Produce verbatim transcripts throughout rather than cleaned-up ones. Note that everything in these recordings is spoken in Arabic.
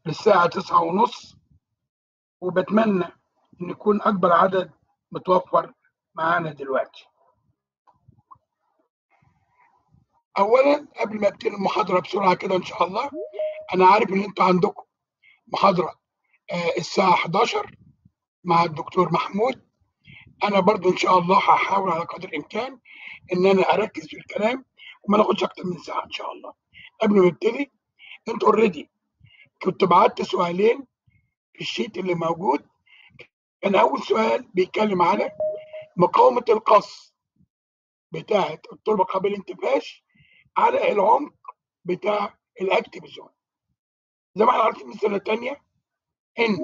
للساعة تسعة ونص، وبتمنى ان يكون اكبر عدد متوفر معانا دلوقتي. اولا قبل ما ابتدي المحاضره بسرعه كده ان شاء الله، انا عارف ان انتوا عندكم محاضره آه الساعه حداشر مع الدكتور محمود. انا برضو ان شاء الله هحاول على قدر الامكان ان انا اركز في الكلام وما ناخدش اكتر من ساعه ان شاء الله. قبل ما نبتدي، انتوا اوريدي كنت بعت سؤالين في الشيت اللي موجود. كان اول سؤال بيتكلم على مقاومه القص بتاعه التربه قابله للانتفاش على العمق بتاع الاكتيف زون. زي ما احنا عارفين من سنه ثانيه ان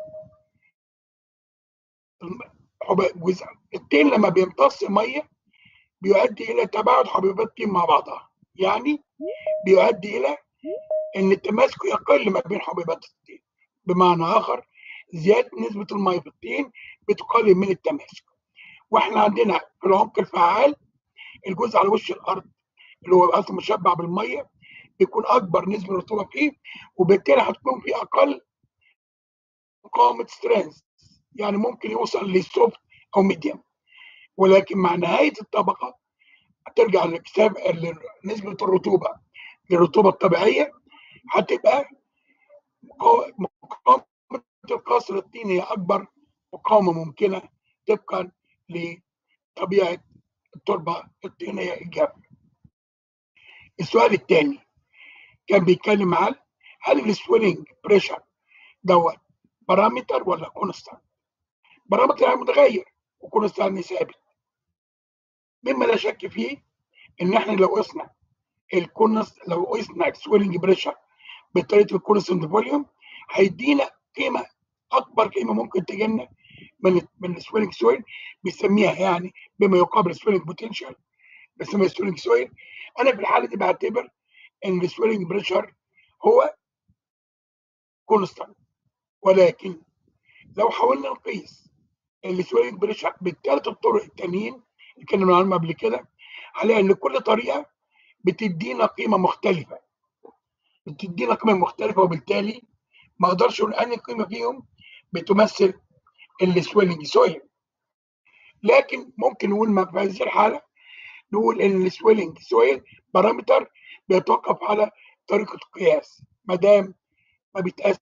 جزء التين لما بيمتص ميه بيؤدي الى تباعد حبيبات الطين مع بعضها، يعني بيؤدي الى ان التماسك يقل ما بين حبيبات الطين. بمعنى اخر، زياده نسبه الميه في الطين بتقلل من التماسك. واحنا عندنا في العمق الفعال الجزء على وش الارض اللي هو اصلا مشبع بالميه بيكون اكبر نسبه رطوبه فيه، وبالتالي هتكون في اقل مقاومه سترينث، يعني ممكن يوصل للسوفت او ميديوم. ولكن مع نهايه الطبقه هترجع لحساب نسبه الرطوبه للرطوبه الطبيعيه، هتبقى مقاومه القصر الطيني هي اكبر مقاومه ممكنه طبقا لطبيعه التربه الطينيه الجافه. السؤال الثاني كان بيتكلم عن هل السويلنج بريشر دوت بارامتر ولا كونستانت؟ بارامتر يعني متغير وكونستانت ثابت. مما لا شك فيه ان احنا لو قسنا الكونست لو قسنا السويلنج بريشر بطريقه الكونستانت فوليوم هيدينا قيمه، اكبر قيمه ممكن تجي لنا من من السويلنج سويل، بيسميها يعني بما يقابل السويلنج بوتنشال، بيسميها السويلنج سويل. انا في الحاله دي بعتبر ان السويلنج بريشر هو كونستانت. ولكن لو حاولنا نقيس السويلنج بريشر بالثلاث الطرق التانيين اللي كنا عنهم قبل كده، هنلاقي ان كل طريقه بتدينا قيمه مختلفه بتدينا قيمه مختلفه وبالتالي ما اقدرش اقول انهي قيمه فيهم بتمثل السويلنج سويل. لكن ممكن نقول ما في هذه الحاله نقول ان السويلنج سويل بارامتر بيتوقف على طريقه القياس. ما دام ما بيتقاس،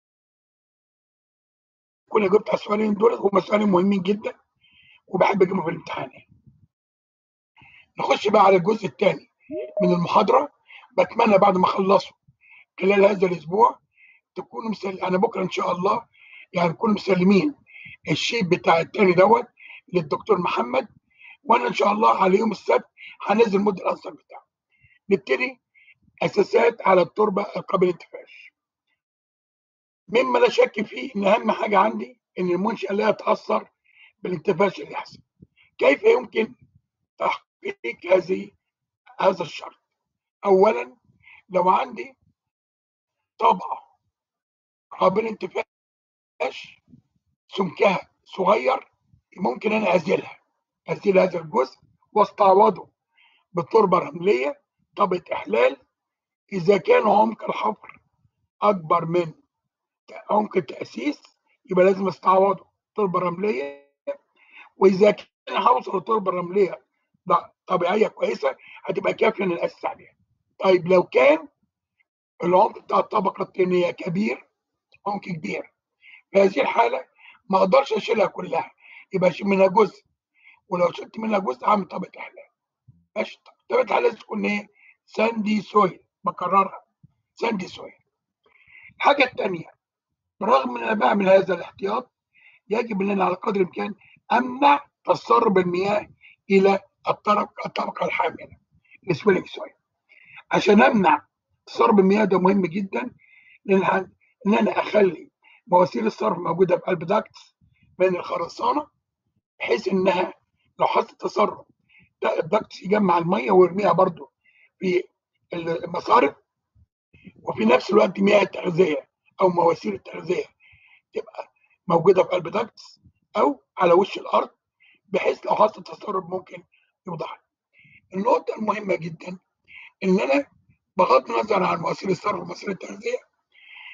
كنا جبت على السؤالين دول، هم سؤالين مهمين جدا وبحب اجيبهم في الامتحان. نخش بقى على الجزء الثاني من المحاضره. بتمنى بعد ما اخلصه خلال هذا الاسبوع تكونوا مسل... انا بكره ان شاء الله يعني نكونوا مسلمين الشيت بتاع الثاني دوت للدكتور محمد، وانا ان شاء الله على يوم السبت هنزل مد الانسر بتاعه. نبتدي اساسات على التربه قابله للانتفاش. مما لا شك فيه ان اهم حاجه عندي ان المنشاه لا يتاثر بالانتفاش اللي يحصل. كيف يمكن تحقيق هذه هذا الشرط؟ اولا، لو عندي طبقه قابله للانتفاش سمكها صغير، ممكن انا ازيلها ازيل هذا الجزء واستعوضه بتربه رمليه طبقه احلال. اذا كان عمق الحفر اكبر من عمق التاسيس يبقى لازم استعوضه تربه رمليه. واذا كان هوصل لتربه رمليه طبيعيه كويسه هتبقى كافيه ان اسس عليها. طيب لو كان العمق بتاع الطبقه الطينيه كبير، عمق كبير، في هذه الحاله ما اقدرش اشيلها كلها، يبقى اشيل منها جزء، ولو شلت منها جزء اعمل طبقه احلال. ماشي. طبقه الاحلال لازم تكون ايه؟ ساندي سويل. بكررها، ساندي سويل. الحاجه الثانيه، برغم ان انا بعمل هذا الاحتياط يجب ان انا على قدر الامكان امنع تسرب المياه الى الطبقه الطبقه الحامله السويلنج سويل. عشان امنع تسرب المياه ده مهم جدا، لان ان انا اخلي مواسير الصرف موجوده في قلب داكتس بين الخرسانه، بحيث انها لو حصل تسرب الداكتس يجمع الميه ويرميها برضو في المصارف، وفي نفس الوقت مياه التغذيه او مواسير التغذيه تبقى موجوده في قلب داكتس او على وش الارض، بحيث لو حصل تسرب ممكن يوضح. النقطه المهمه جدا ان انا بغض النظر عن مواسير الصرف ومواسير التغذيه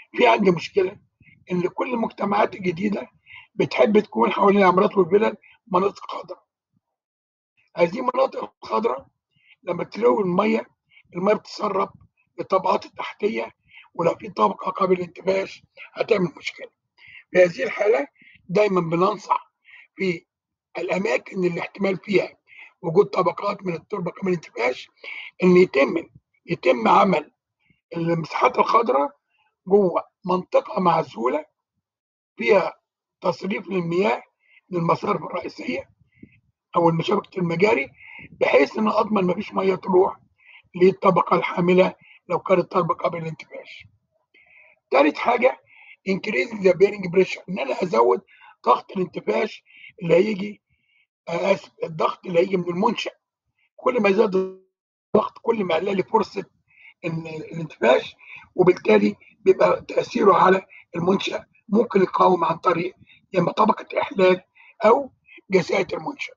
في عندي مشكله ان كل المجتمعات الجديده بتحب تكون حوالين العمارات والفلل مناطق خضراء. هذه المناطق الخضراء لما تلوي الميه، الميه بتتسرب للطبقات التحتيه، ولو في طبقه قابله للانتفاش هتعمل مشكله. في هذه الحاله دايما بننصح في الاماكن اللي احتمال فيها وجود طبقات من التربه قابله للانتفاش ان يتم يتم عمل المساحات الخضراء جوه منطقه معزوله فيها تصريف للمياه للمصارف الرئيسيه او شبكه المجاري، بحيث ان اضمن ما فيش ميه تروح للطبقه الحامله لو كانت تربه قابله للانتفاش. ثالث حاجه increase the bearing pressure، ان انا ازود ضغط الانتفاش اللي هيجي، اسف الضغط اللي هيجي من المنشا. كل ما زاد الضغط كل ما قلل لي فرصه ان الانتفاش، وبالتالي بيبقى تاثيره على المنشا ممكن يقاوم عن طريق يا اما طبقه احلال او جسائد المنشا.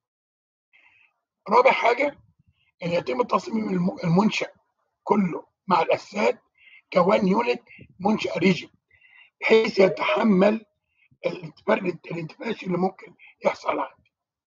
رابع حاجه ان يتم تصميم المنشا كله مع الاساسات كوان يونت منشا ريجن، بحيث يتحمل فرق الانتفاش اللي ممكن يحصل عندي.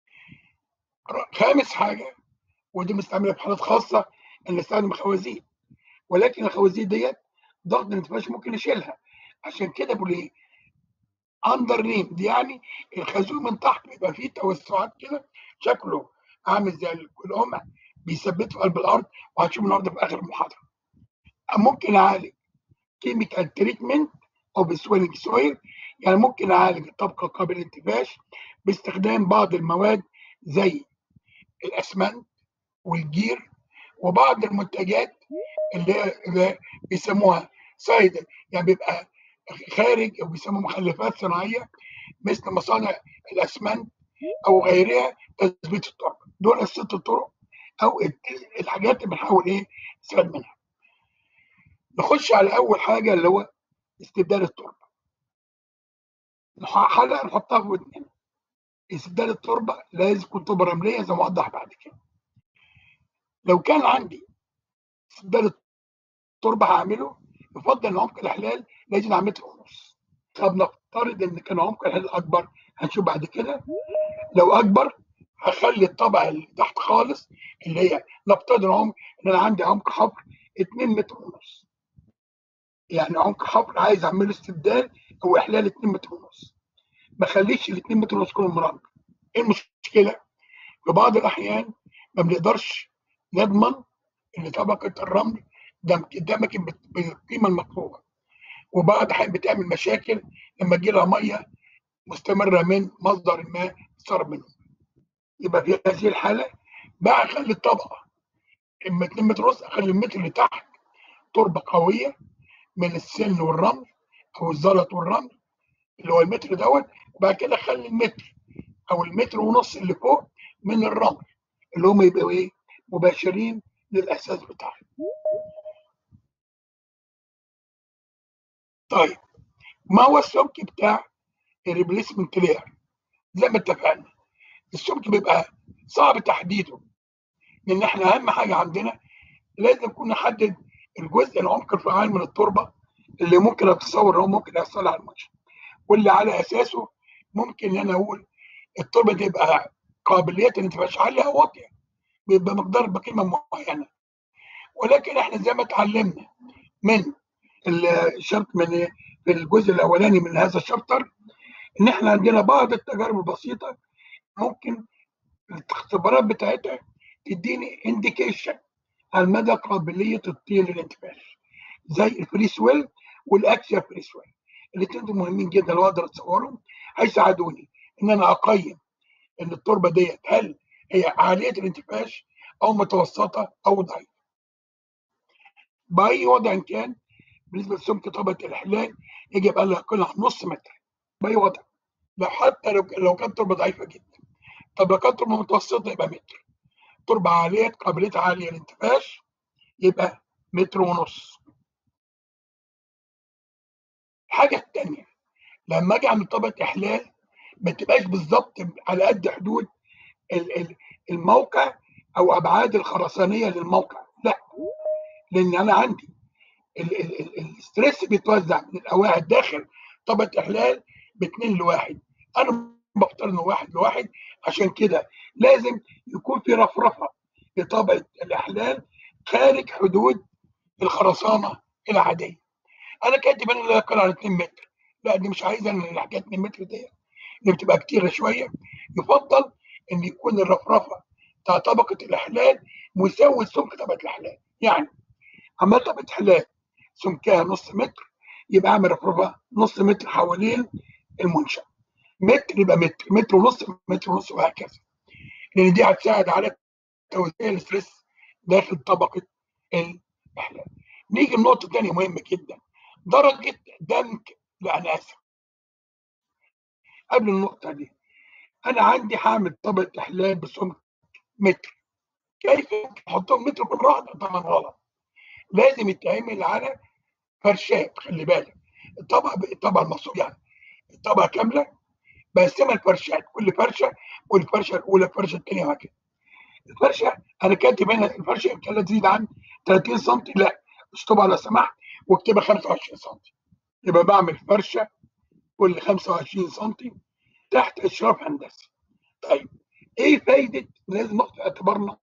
خامس حاجه ودي مستعمله في حالات خاصه ان نستخدم خوازيق، ولكن الخوازيق ديت ضغط الانتفاش ممكن يشيلها. عشان كده بقول ايه اندر ريمد، يعني الخازوق من تحت بيبقى فيه توسعات كده شكله عامل زي القمع بيثبته في قلب الارض، وهتشوف النهارده في اخر المحاضره. ممكن اعالج كيميكال تريتمنت او بسويلنج سويل، يعني ممكن اعالج الطبقه قابله للانتفاش باستخدام بعض المواد زي الاسمنت والجير وبعض المنتجات اللي, اللي بيسموها سايد، يعني بيبقى خارج او بيسموها مخلفات صناعيه مثل مصانع الاسمنت او غيرها تثبيت التربه. دول الست طرق او الحاجات اللي بنحاول ايه نستفاد منها. نخش على اول حاجه اللي هو استبدال التربه. حلقه نحطها في ودننا. استبدال التربه لازم تكون تربه رمليه زي ما اوضح بعد كده. لو كان عندي استبدال التربه هعمله، يفضل ان عمق الاحلال لازم على متر ونص. طب نفترض ان كان عمق الاحلال اكبر، هنشوف بعد كده. لو اكبر هخلي الطبقه اللي تحت خالص اللي هي نفترض العمق ان انا عندي عمق حفر اتنين متر ونص، يعني عمق حفر عايز اعمله استبدال او احلال اتنين متر ونص، ما اخليش ال اتنين متر ونص كلهم مربع. ايه المشكله؟ في بعض الاحيان ما بنقدرش نضمن ان طبقه الرمل قدامك بالقيمه المطلوبه، وبعض الاحيان بتعمل مشاكل لما تجي لها ميه مستمره من مصدر ما تسرب منه. يبقى في هذه الحاله بقى اخلي الطبقه اما اتنين متر ونص، اخلي المتر اللي تحت تربه قويه من السن والرمل او الزلط والرمل اللي هو المتر دوت، وبعد كده اخلي المتر او المتر ونص اللي فوق من الرمل اللي هم يبقوا ايه مباشرين للاساس بتاعي. طيب ما هو السمك بتاع الريبليسمنت لاير؟ زي ما اتفقنا السمك بيبقى صعب تحديده، لان احنا اهم حاجه عندنا لازم نكون نحدد الجزء العمق الفعال من التربه اللي ممكن اتصور انه ممكن يحصل على المنشأ، واللي على اساسه ممكن ان انا اقول التربه تبقى قابليه ان تبقاش عاليه او واطيه، بيبقى مقدار بقيمه معينه. ولكن احنا زي ما اتعلمنا من الشرط من في الجزء الاولاني من هذا الشابتر ان احنا عندنا بعض التجارب البسيطه ممكن الاختبارات بتاعتها تديني انديكيشن على مدى قابليه الطين للانتفاش، زي الفري سويل والاكسيال فري سويل. الاثنين دول مهمين جدا لو اقدر اتصورهم هيساعدوني ان انا اقيم ان التربه ديت هل هي عاليه الانتفاش او متوسطه او ضعيفه. باي وضع كان بالنسبه لسمك طبقه الاحلال يجب ان لا يقل عن نص متر باي وضع، لو حتى لو لو كانت تربه ضعيفه جدا. طب لو كانت تربه متوسطه يبقى متر، تربه عاليه قابليتها عاليه للانتفاش يبقى متر ونص. الحاجه الثانيه لما اجي اعمل طبقه احلال ما تبقاش بالظبط على قد حدود الموقع او ابعاد الخرسانيه للموقع، لا، لان انا عندي الاسترس بيتوزع من القواعد داخل طبقه احلال باتنين لواحد. انا بفترض انه واحد لواحد، عشان كده لازم يكون في رفرفه لطبقه الاحلال خارج حدود الخرسانه العاديه. انا كاتب انا لا يقل عن اتنين متر، لا دي مش عايزه ان الحكايه اتنين متر دي اللي بتبقى كتيره شويه. يفضل ان يكون الرفرفه بتاع طبقه الاحلال مساوي سمك طبقه الاحلال. يعني عمال طبقه احلال سمكها نص متر، يبقى اعمل رفرفه نص متر حوالين المنشا، متر يبقى متر، متر ونص، متر ونص، وهكذا، لان دي هتساعد على توزيع الاسترس داخل طبقه الاحلال. نيجي لنقطه ثانيه مهمه جدا، درجه دمج. لا انا اسف، قبل النقطه دي انا عندي هعمل طبقه احلال بسمك متر، كيف احطهم متر كل واحده؟ طبعا غلط، لازم يتعمل على فرشات. خلي بالك الطبقه الطبقه المقصود يعني الطبقه كامله بقسمها لفرشات، كل فرشه والفرشه الاولى الفرشه الثانيه وهكذا. الفرشه انا كاتب هنا الفرشه امتى لا تزيد عن تلاتين سم، لا اشطبها لو سمحت واكتبها خمسة وعشرين سم، يبقى بعمل فرشه كل خمسة وعشرين سم تحت اشراف هندسي. طيب ايه فايده؟ لازم ناخد في اعتبارنا،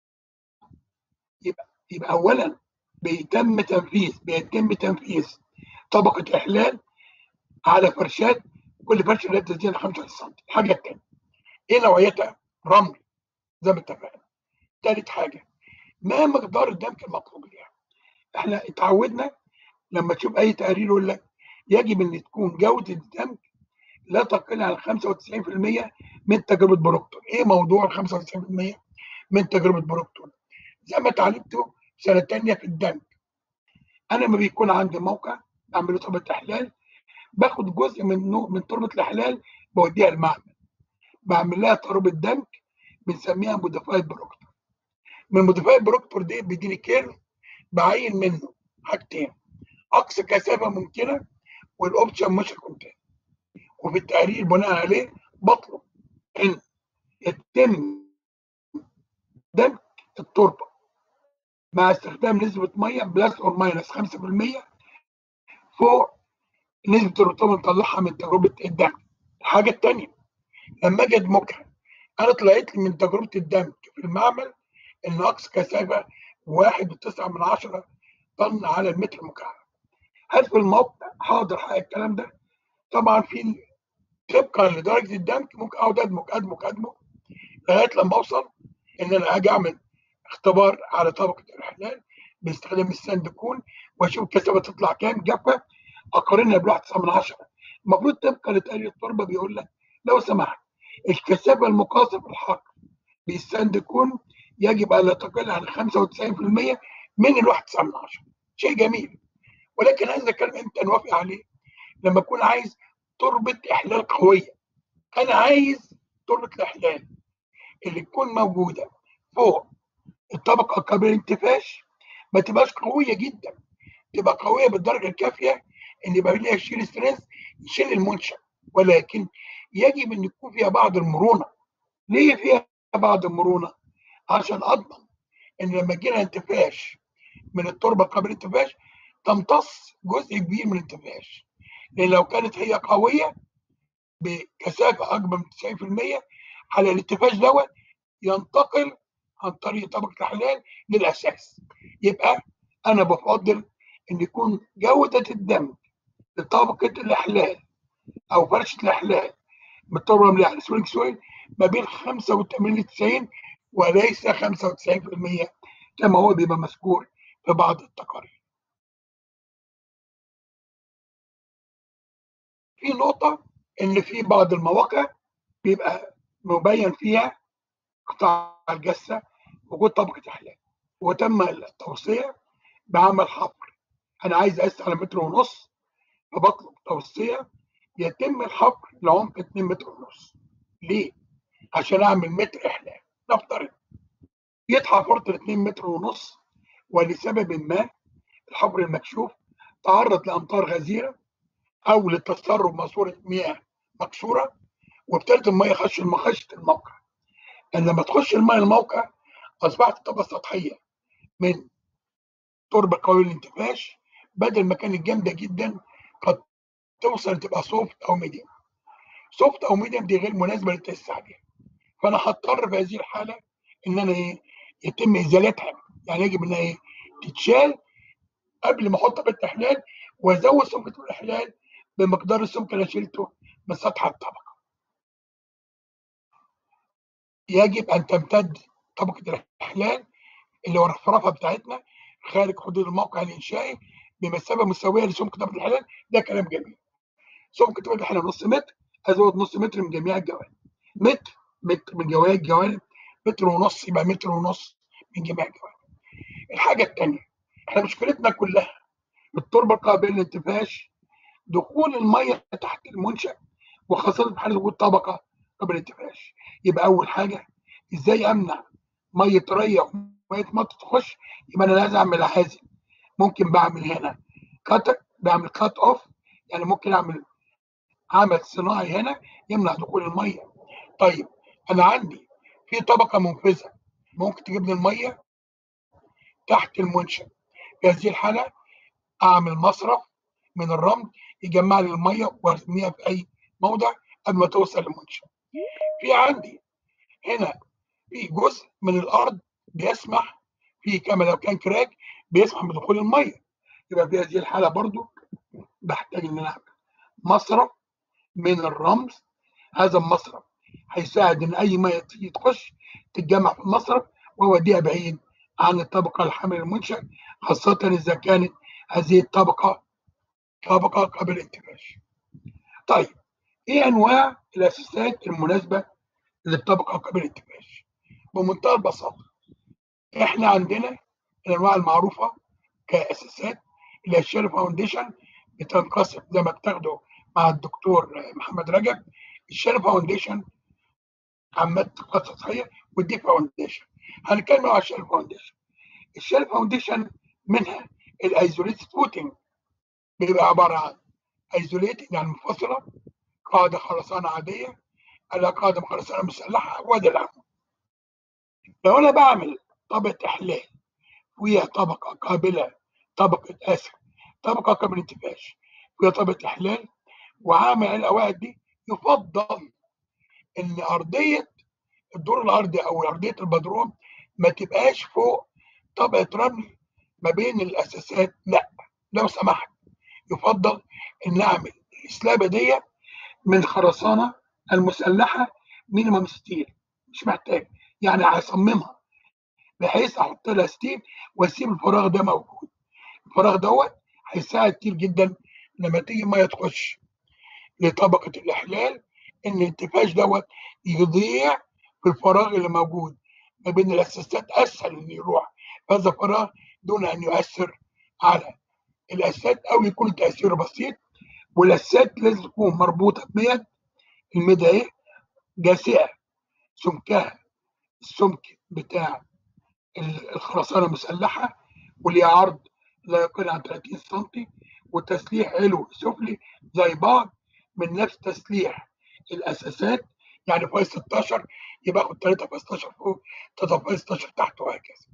يبقى يبقى اولا بيتم تنفيذ بيتم تنفيذ طبقه احلال على فرشات، كل فرشه لا تزيد عن خمسة وعشرين سم. الحاجه الثانيه ايه نوعيتها؟ رمل زي ما اتفقنا. ثالث حاجه ما مقدار الدمك المطلوب ليها. احنا اتعودنا لما تشوف اي تقرير يقول لك يجب ان تكون جوده الدمك لا تقل عن خمسة وتسعين بالمية من تجربه بروكتون. ايه موضوع ال خمسة وتسعين بالمية من تجربه بروكتون؟ زي ما اتعلمتوا سنه ثانيه في الدمك، انا لما بيكون عندي موقع بعمل له طربه احلال، باخد جزء من من تربه الاحلال بوديها المعمل، بعمل لها تربه دمك بنسميها موديفايد بروكتور. من موديفايد بروكتور دي بيديني كيرف بعين منه حاجتين، اقصى كثافه ممكنه والاوبشن مش كونتين، وفي التقرير بناء عليه بطلب ان يتم دمج التربه مع استخدام نسبه ميه بلس اور ماينس خمسة بالمية فوق نسبه الرطوبه نطلعها من تجربه الدمج. الحاجه الثانيه لما اجي ادمجها، انا طلعت لي من تجربه الدمج في المعمل ان اقصى كثافه واحد فاصلة تسعة من عشرة طن على المتر المكعب. هل في الموقع حاضر حق الكلام ده؟ طبعا في طبقا لدرجه الدمج ممكن اقعد ادمج ادمج ادمج لغايه لما اوصل ان انا اجي اعمل اختبار على طبقه الاحلال باستخدام الساند كون واشوف الكثافه تطلع كام جافه، اقارنها ب واحد فاصلة تسعة من عشرة. المفروض طبقا لتقرير التربه بيقول لك لو سمحت الكثافه المقاسه في الحقل بالساند كون يجب ان لا تقل عن خمسة وتسعين بالمية من ال واحد فاصلة تسعة من عشرة. شيء جميل، ولكن هذا الكلام امتى نوافق عليه؟ لما اكون عايز تربه احلال قويه. انا عايز تربه الاحلال اللي تكون موجوده فوق الطبقه قبل الانتفاش ما تبقاش قويه جدا، تبقى قويه بالدرجه الكافيه ان يبقى ليها شيل ستريس يشيل المنشا، ولكن يجب ان يكون فيها بعض المرونه. ليه فيها بعض المرونه؟ عشان اضمن ان لما جينا انتفاش من التربه قبل الانتفاش تمتص جزء كبير من الانتفاش، لان لو كانت هي قويه بكثافه اكبر من تسعين بالمية على الانتفاش دوت ينتقل عن طريق طبقه الاحلال للاساس. يبقى انا بفضل ان يكون جوده الدمج لطبقه الاحلال او فرشه الاحلال من التربه المليانه سوينج سويل ما بين خمسة وثمانين ل تسعين وليس خمسة وتسعين بالمية كما هو بيبقى مذكور في بعض التقارير. في نقطه ان في بعض المواقع بيبقى مبين فيها قطاع الجثه وجود طبقه احلال وتم التوصيه بعمل حفر. انا عايز اقيس على متر ونص فبطلب توصيه يتم الحفر لعمق اتنين متر ونص. ليه؟ عشان اعمل متر احلال. نفترض جيت حفرت ال اتنين متر ونص ولسبب ما الحفر المكشوف تعرض لامطار غزيره او لتسرب ماسوره مياه مكسوره وابتدت الميه خش خشت الموقع. ان لما تخش الميه الموقع اصبحت الطبقه السطحيه من تربه قويه الانتفاش بدل ما كانت جامده جدا قد توصل تبقى سوفت او ميديم. سوفت او ميديم دي غير مناسبه للتاسيس عليها، فانا هضطر في هذه الحاله ان انا ايه يتم ازالتها، يعني يجب انها ايه تتشال قبل ما احطها بالاحلال، وازود سمك الاحلال بمقدار السمك اللي شلته من سطح الطبقه. يجب ان تمتد طبقه الاحلال اللي هو الرفرفه بتاعتنا خارج حدود الموقع الانشائي بمسافه مساويه لسمك طبقه الحلال. ده كلام جميل. سمك طبقه الحلال نص متر، ازود نص متر من جميع الجوانب. متر متر من جميع الجوانب، متر ونص يبقى متر ونص من جميع الجوانب. الحاجه الثانيه، احنا مشكلتنا كلها التربه القابله للانتفاش، دخول الميه تحت المنشا، وخاصه في حاله وجود طبقه قبل الانتفاش. يبقى اول حاجه ازاي امنع ميه ريه وميه مطر تخش؟ يبقى انا لازم اعمل عازل. ممكن بعمل هنا كات بعمل كات اوف، يعني ممكن اعمل عمل صناعي هنا يمنع دخول الميه. طيب انا عندي في طبقه منفذه ممكن تجيب لي الميه تحت المنشا. في هذه الحاله اعمل مصرف من الرمل يجمع لي الميه وارميها في اي موضع قبل ما توصل للمنشا. في عندي هنا في جزء من الارض بيسمح في كما لو كان كراك بيسمح بدخول الميه، يبقى في هذه الحاله برضو بحتاج ان انا اعمل مصرف من الرمل. هذا المصرف هيساعد ان اي ميه تيجي تخش تتجمع في المصرف واوديها بعيد عن الطبقه الحامله للمنشا، خاصه اذا كانت هذه الطبقه طبقه قبل الانتفاش. طيب ايه انواع الاساسات المناسبه للطبقه قبل الانتفاش؟ بمنتهى البساطه احنا عندنا الانواع المعروفه كاساسات اللي هي الشيل فاونديشن، بتنقسم زي ما بتاخده مع الدكتور محمد رجب. الشيل فاونديشن عملت قطعه سطحيه، والدي فاونديشن. هنتكلم على الشيل فاونديشن. الشيل فاونديشن منها الايزوليتد فوتنج، بيبقى عباره عن ايزوليتد يعني منفصله، قاعده خرسانه عاديه على قاعده خرسانه مسلحه وادي العمود. لو انا بعمل طبقه احلال وهي طبقه قابله طبقه اسف طبقه قابله للانتفاش وهي طبقه احلال وعامل القواعد دي، يفضل ان ارضيه الدور الارضي او ارضيه البدروم ما تبقاش فوق طبقه رمل ما بين الاساسات. لا، لو سمحت يفضل ان اعمل السلابه دي من خرسانه المسلحه مينيمم ستيل، مش محتاج يعني هصممها بحيث احط لها ستيل واسيب الفراغ ده موجود. الفراغ دوت هيساعد كتير جدا لما تيجي ميه تخش لطبقه الاحلال ان الانتفاش دوت يضيع في الفراغ اللي موجود ما بين الاساسات، اسهل انه يروح هذا الفراغ دون ان يؤثر على الاساسات او يكون تاثيره بسيط. والاساسات لازم تكون مربوطه بميد، الميد اهي جاسئه سمكها السمك بتاع الخرسانه المسلحه، وليها عرض لا يقل عن ثلاثين سم، وتسليح علوي سفلي زي بعض من نفس تسليح الاساسات، يعني فاي ستاشر يبقى اخد ثلاثة فاي ستاشر فوق ثلاثة فاي ستاشر تحت وهكذا.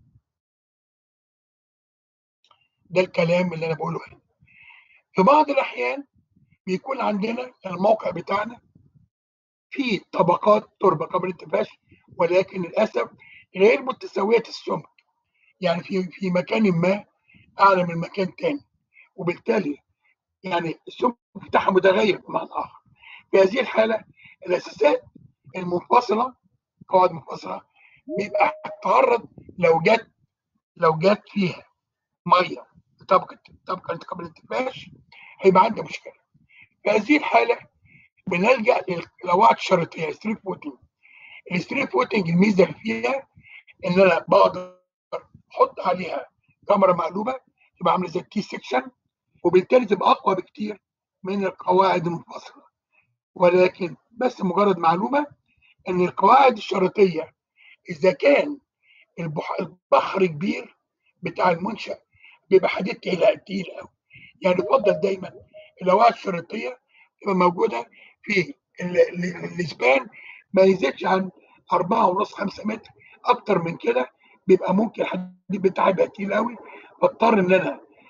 ده الكلام اللي انا بقوله هنا. في بعض الاحيان بيكون عندنا الموقع بتاعنا في طبقات تربه قبل الانتفاش ولكن للاسف غير متساويه السمك، يعني في في مكان ما اعلى من مكان تاني، وبالتالي يعني السمك بتاعها متغير بمعنى اخر. في هذه الحاله الاساسات المنفصله قواعد منفصله بيبقى هتتعرض لو جت لو جت فيها ميه طبقه طبقه قبل الانتفاش هيبقى عندي مشكله. في هذه الحاله بنلجا للقواعد الشريطيه ستريت فوتنج. الستريت فوتنج الميزه اللي فيها ان انا بقدر احط عليها كاميرا مقلوبه تبقى عامله زي التي سكشن، وبالتالي تبقى اقوى بكتير من القواعد المنفصله. ولكن بس مجرد معلومه ان القواعد الشريطيه اذا كان البحر كبير بتاع المنشا بيبقى حديد تقيل تقيل قوي، يعني يفضل دايما القواعد الشريطيه تبقى موجوده في الاسبان ما يزيدش عن أربعة ونص خمسة متر. اكتر من كده بيبقى ممكن الحديد بتاعي يبقى تقيل قوي، فاضطر ان انا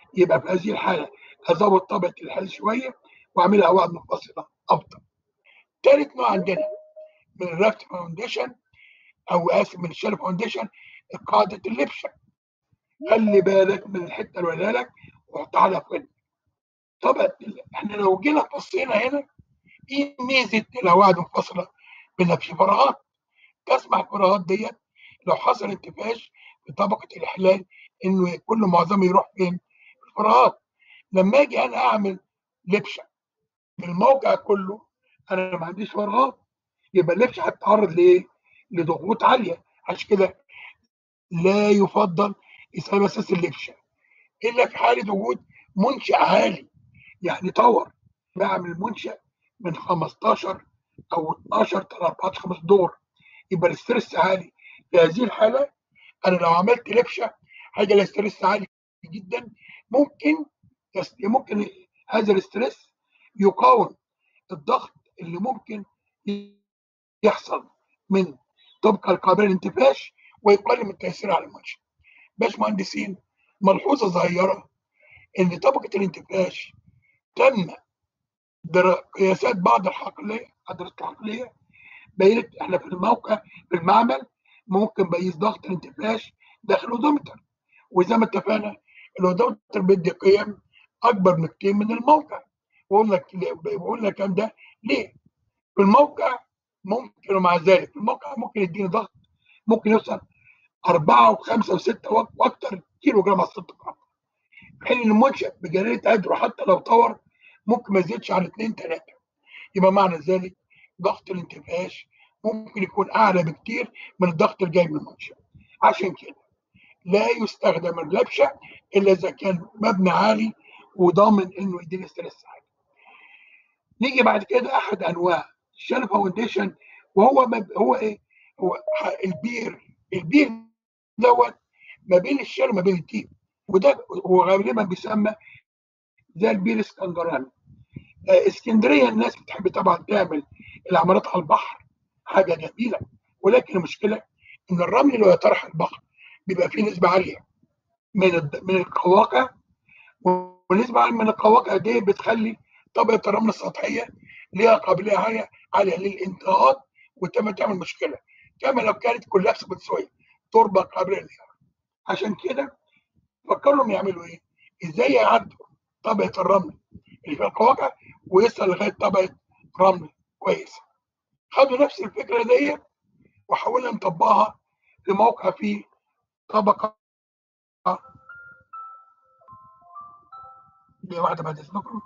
يبقى في هذه الحاله ازود طبقه الحديد شويه واعملها قواعد منفصله افضل. ثالث نوع عندنا من الرافت فاونديشن او اسف من الشال فاونديشن قاعده اللبشه. خلي بالك من الحته اللي قولها لك وحطها على فوق. طبعا احنا لو جينا بصينا هنا ايه ميزه القواعد المنفصله؟ بان في فراغات تسمح الفراغات ديت لو حصل انتفاش في طبقه الاحلال انه كل معظمه يروح فين؟ في الفراغات. لما اجي انا اعمل لبشه بالموقع كله انا ما عنديش فراغات، يبقى اللبشه هتتعرض لايه؟ لضغوط عاليه. عشان كده لا يفضل اسهال اساس اللبشه الا في حاله وجود منشا عالي، يعني طور. بعمل منشا من خمستاشر او اتناشر ل اربعتاشر خمس دور، يبقى الاسترس عالي. في هذه الحاله انا لو عملت لبشه هيجي الاسترس عالي جدا. ممكن يس- ممكن هذا الاسترس يقاوم الضغط اللي ممكن يحصل من طبقه القابله للانتفاش ويقلل من التاثير على المنشا. باشمهندسين، ملحوظه صغيره ان طبقه الانتفاش تم در- قياسات بعض الحقليه دراسه الحقليه بينت احنا في الموقع في المعمل ممكن بقيس ضغط الانتفاش داخل الاودومتر، وزي ما اتفقنا الاودومتر بيدي قيم اكبر بكتير من الموقع. بقول لك بقول لك الكلام ده ليه؟ في الموقع ممكن ومع ذلك في الموقع ممكن يديني ضغط ممكن يوصل اربعه وخمسه وسته واكثر كيلو جرام على السنتي جرام، في حين ان المنشا بجلاله قدره حتى لو طور ممكن ما يزيدش عن اتنين تلاته. يبقى معنى ذلك ضغط الانتفاش ممكن يكون اعلى بكتير من الضغط الجاي من المنشا. عشان كده لا يستخدم اللبشه الا اذا كان مبنى عالي وضامن انه يديني ستريس عالي. نيجي بعد كده احد انواع الشال فاونديشن وهو مب... هو ايه؟ هو البير. البير دوت ما بين الشال وما بين التيب، وده وغالبا بيسمى زي البير الاسكندراني. آه، اسكندريه الناس بتحب طبعا تعمل العمارات على البحر، حاجه جميله، ولكن المشكله ان الرمل اللي يطرح البحر بيبقى فيه نسبه عاليه من الد- من القواقع، ونسبه عاليه من القواقع دي بتخلي طبقه الرمل السطحيه ليها قابليه عاليه عاليه للانتقاض وتم تعمل مشكله كما لو كانت كلها سويه تربه قابله للانهيار. عشان كده فكروا انهم يعملوا ايه؟ ازاي يعدوا طبقه الرمل اللي في القواقع ويصل لغايه طبقه رمل كويسه. خدوا نفس الفكره دي وحاولنا نطبقها في موقع فيه طبقه. دي واحده بعد اذنكم.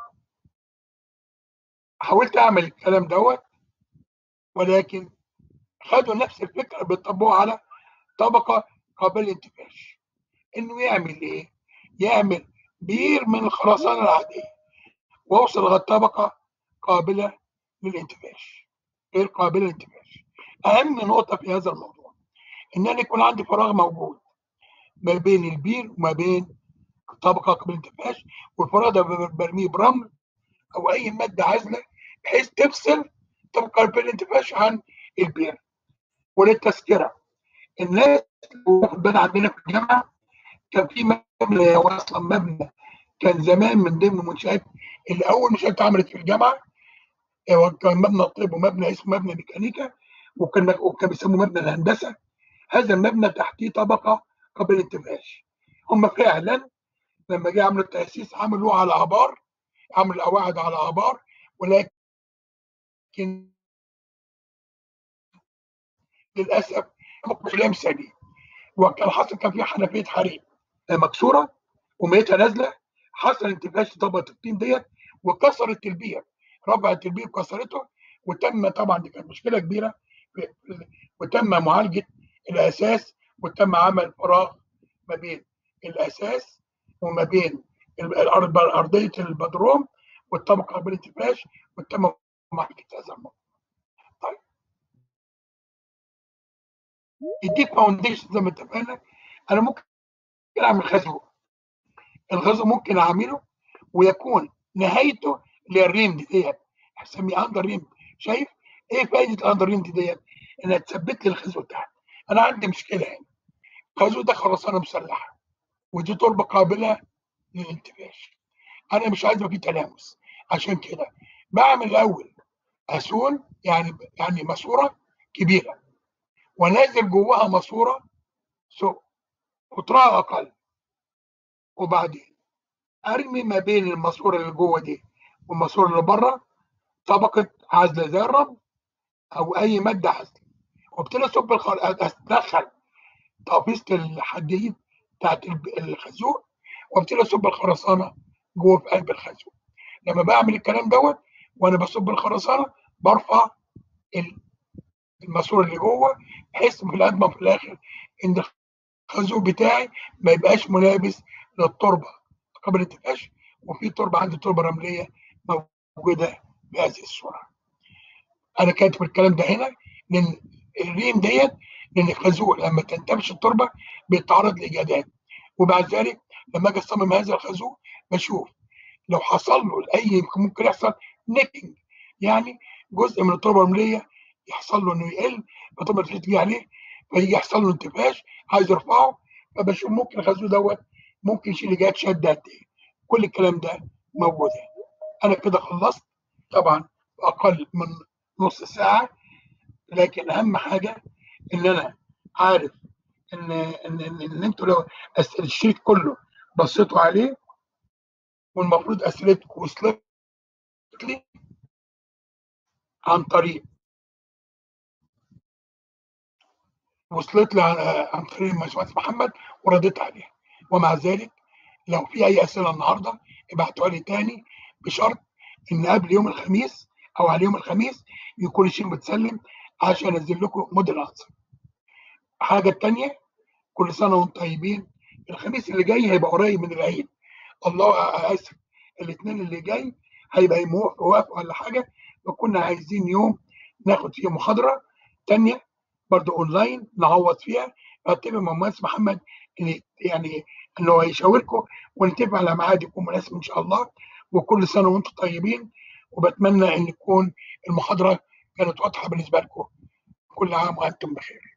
حاولت اعمل الكلام دوت، ولكن خدوا نفس الفكره بيطبقوها على طبقه قابله للانتفاش. انه يعمل ايه؟ يعمل بير من الخرسانه العاديه واوصل لغايه طبقه قابله للانتفاش، غير قابله للانتفاش. اهم نقطه في هذا الموضوع ان انا يكون عندي فراغ موجود ما بين البير وما بين طبقه قابله للانتفاش، والفراغ ده برميه برمل او اي ماده عازله بحيث تفصل طبقه قابله للانتفاش عن البير. وللتذكره الناس اللي عندنا في الجامعه كان في مبنى، هو اصلا مبنى كان زمان من ضمن المنشات اللي اول منشات اتعملت في الجامعه، هو كان مبنى طب ومبنى اسمه مبنى ميكانيكا، وكان وكان بيسموه مبنى الهندسه. هذا المبنى تحتيه طبقه قابله للانتفاش. هم فعلا لما جه عملوا التاسيس عملوه على ابار، عملوا قواعد على ابار، ولكن للاسف مش لامسه دي. وكان حصل كان في حنفيه حريق مكسوره وميتها نازله، حصل انتفاش طبقه الطين ديت وكسرت البير، رفعت البير كسرته. وتم طبعا دي كانت مشكله كبيره، وتم معالجه الاساس وتم عمل فراغ ما بين الاساس وما بين الارض ارضيه البدروم والطبقه بالانتفاش، وتم معالجه هذا الموضوع. طيب الديب فاونديشن زي ما اتفقنا انا ممكن اعمل خزو. الغزو ممكن اعمله ويكون نهايته للريم ديت، هسميه اندر ريم. شايف ايه فائده الاندر ريم ديت؟ انها تثبت لي الخزو تحت. انا عندي مشكله هنا، الخزو ده خرسانه مسلحه ودي تربه قابله للانتفاش. انا مش عايز يبقى في تلامس، عشان كده بعمل الاول اسون، يعني يعني ماسوره كبيره، وانزل جواها ماسوره قطرها اقل، وبعدين ارمي ما بين الماسوره اللي جوه دي والماسوره اللي بره طبقه عزل زي الرمل او اي ماده عزل، وابتدي اصب الخل... ادخل تقفيصه الحديد بتاعت الخازوق، وابتدي اصب الخرسانه جوه في قلب الخازوق. لما بعمل الكلام دوت وانا بصب الخرسانه برفع الماسوره اللي جوه، بحيث في الادمى في الاخر ان الخازوق بتاعي ما يبقاش ملابس للتربه قبل الانتفاش، وفي تربه عندي تربه رمليه موجوده بهذه الصوره. انا كاتب الكلام ده هنا لان الريم ديت، لان الخازوق لما تنتفش التربه بيتعرض لاجهادات، وبعد ذلك لما اجي اصمم هذا الخازوق بشوف لو حصل له اي ممكن يحصل نيكنج، يعني جزء من التربه الرمليه يحصل له انه يقل، فالتربه تيجي عليه فيجي يحصل له انتفاش عايز يرفعه، فبشوف ممكن الخازوق دوت ممكن يشيل جهات شد قد ايه. كل الكلام ده موجود هنا. انا كده خلصت طبعا في اقل من نص ساعه، لكن اهم حاجه ان انا عارف ان ان ان, إن انتوا لو الشريط كله بصيتوا عليه، والمفروض اسئلتكم وصلت لي عن طريق وصلت لي عن طريق باشمهندس محمد ورديت عليها. ومع ذلك لو في اي اسئله النهارده ابعتوها لي تاني، بشرط ان قبل يوم الخميس او على يوم الخميس يكون الشيء متسلم عشان انزل لكم موديل انسر. حاجه تانيه، كل سنه وانتم طيبين. الخميس اللي جاي هيبقى قريب من العيد، الله اسف، الاثنين اللي جاي هيبقى يوم وقف ولا حاجه، وكنا عايزين يوم ناخد فيه محاضره تانيه برضه اونلاين نعوض فيها. اتفق مع المهندس محمد ان يعني انه هيشاوركم ونتفق على ميعاد يكون مناسب ان شاء الله. وكل سنه وانتم طيبين، وبتمنى ان تكون المحاضره كانت واضحه بالنسبه لكم. كل عام وانتم بخير.